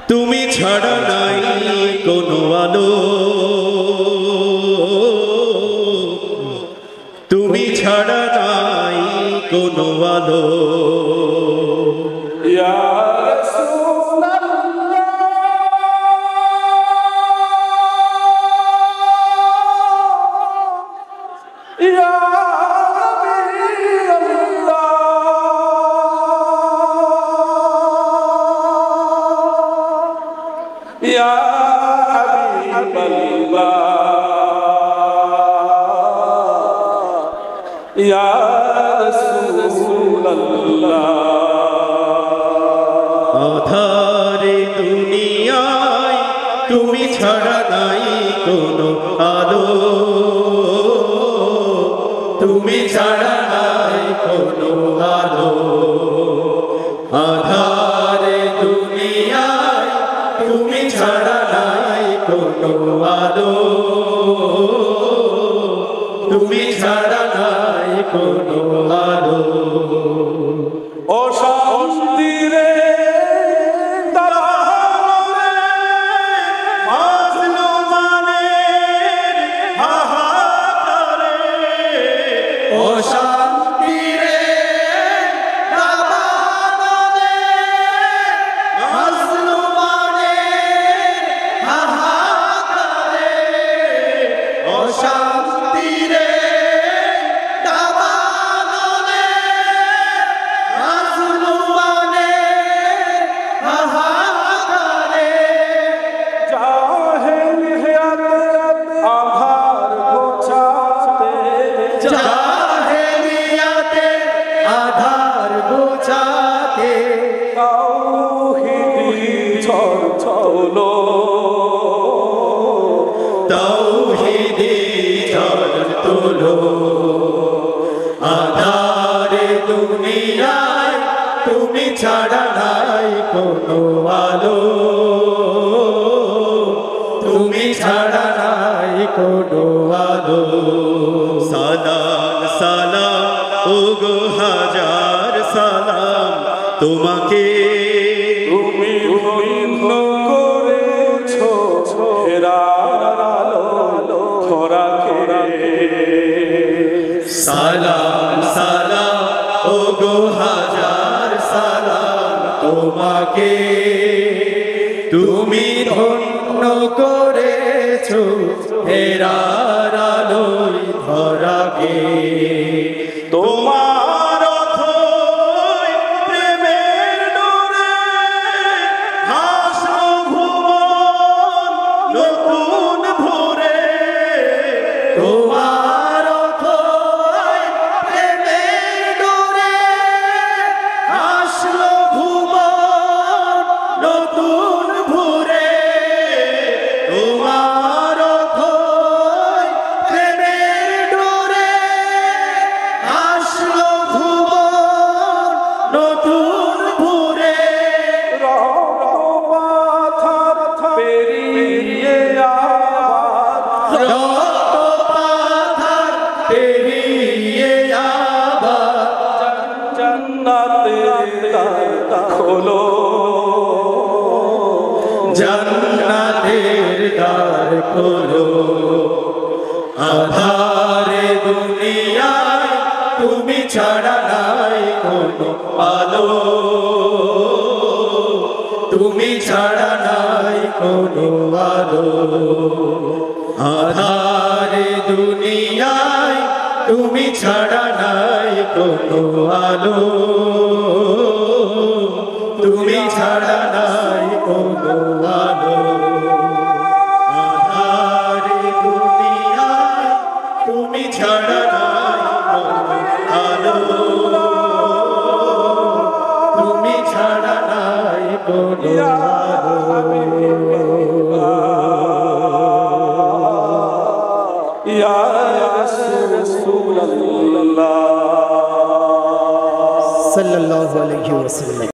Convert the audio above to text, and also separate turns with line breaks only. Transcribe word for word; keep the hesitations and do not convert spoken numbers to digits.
তুমি ছাড়া নাই কোনো আলো, তুমি ছাড়া নাই কোনো আলো।
ইয়া Ya Habiballah, Ya Rasulullah।
আধারে দুনিয়ায় তুমি ছাড়া নাই কোনো আলো, তুমি ছাড়া নাই কোনো আলো। আধারে দুনিয়ায় তুমি ছাড়া নাই কোনো আলো, তুমি ছাড়া নাই কোনো আলো।
ও শান্তি রে
মাজলুমানের হাহাকারে, ও শান্তি রে মাজলুমানের হাহাকারে, ও শান্তি রে আধার গোছাতে
তাওহীদি ঝড় তোলো,
তাওহীদি ঝড় তোলো। আধারে দুনিয়ায় তুমি ছাড়া নাই কোনো আলো, তুমি ছাড়া নাই কোনো আলো। সালাম সালাম ওগো হাজার সালাম তোমাকে,
তুমি ধন্য করেছো হেরার আলো ধরাকে।
সালাম সালাম ওগো হাজার সালাম তোমাকে, তুমি ধন্য করেছো হেরার আলোয় ধরাকে। তোমার অথই প্রেমের ডোরে হাসলো ভুবন নতুন ভোরে, তোমার অথই প্রেমের ডোরে হাসলো ভুবন নতুন ভোরে, তোমার অথই প্রেমের ডোরে হাসলো ভুবন নতুন ভোরে।
রক্তপাথার পেরিয়ে আবার,
রক্তপাথার পেরিয়ে আবার
জান্নাতের দ্বার খোলো,
জান্নাতের দ্বার খোলো। আধারে দুনিয়ায় তুমি ছাড়া নাই কোনো আলো, তুমি ছাড়া নাই কোনো আলো। আধারে দুনিয়ায় তুমি ছাড়া নাই কোনো আলো, তুমি ছাড়া নাই কোনো আলো। আধারে দুনিয়ায় তুমি ছাড়া নাই কোনো আলো, তুমি ছাড়া নাই কোনো আলো।
ইয়া রাসূলুল্লাহ
সাল্লাল্লাহু আলাইহি ওয়াসাল্লাম।